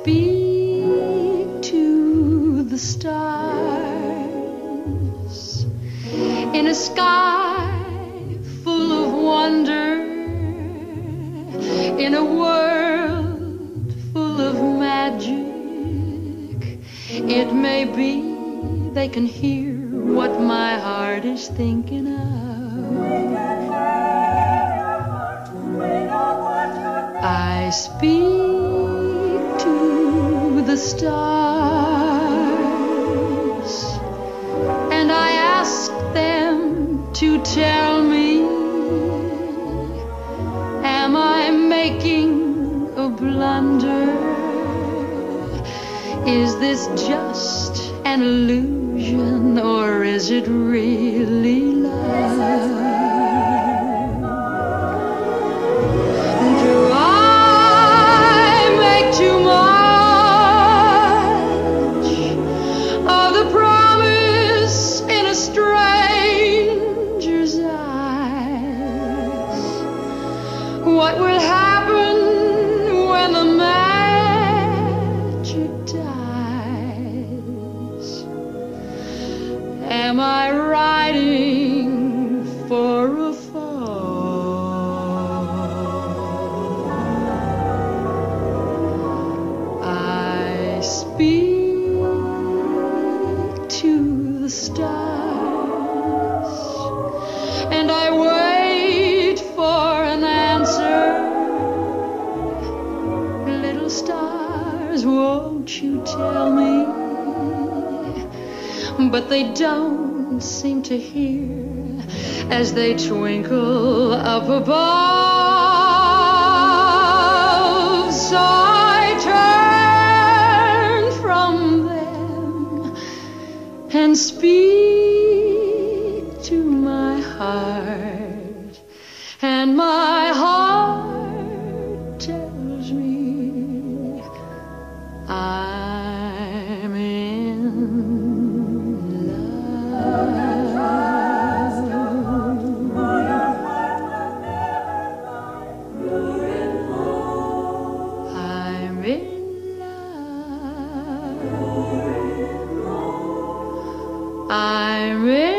speak to the stars in a sky full of wonder, in a world full of magic. It may be they can hear what my heart is thinking of. I speak to the stars and I ask them to tell me, am I making a blunder? Is this just an illusion, or is it really love? Do I make too much of the promise in a stranger's eyes? What will happen when the magic dies? Am I riding for a fall? I speak to the stars and I wait for an answer. Little stars, won't you tell me? But they don't seem to hear as they twinkle up above. So I turn from them and speak to my heart, and my heart tells me I'm in I'm in